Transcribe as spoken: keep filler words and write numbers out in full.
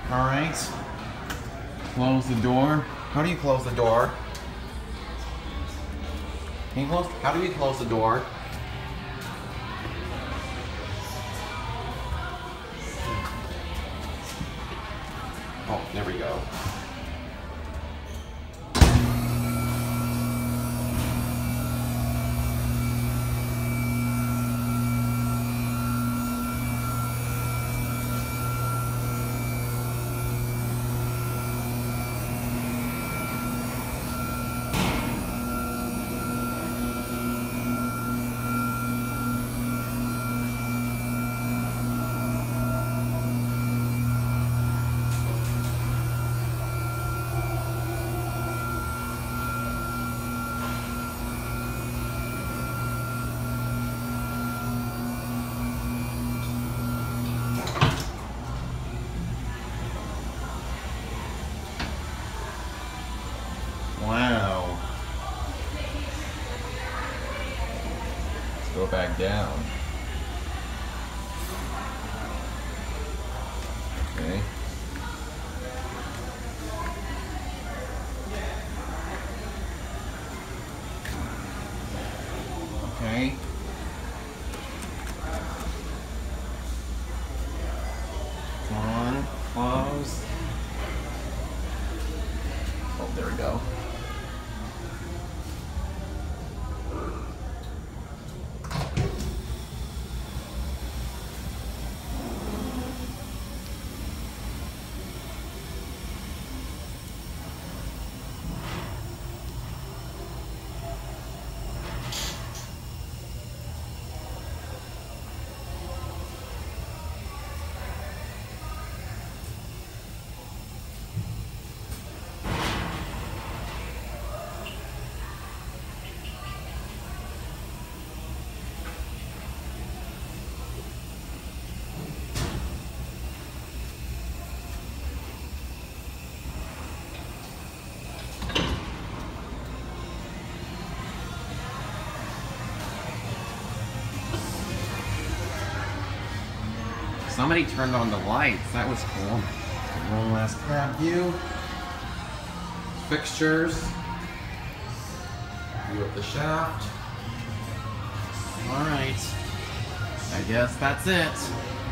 All right. Close the door. How do you close the door? Can you close? How do you close the door? Oh, there we go. Wow. Let's go back down. Okay. Okay. Come on, close. Oh, there we go. Somebody turned on the lights. That was cool. One last cab view. Fixtures. View of the shaft. Alright. I guess that's it.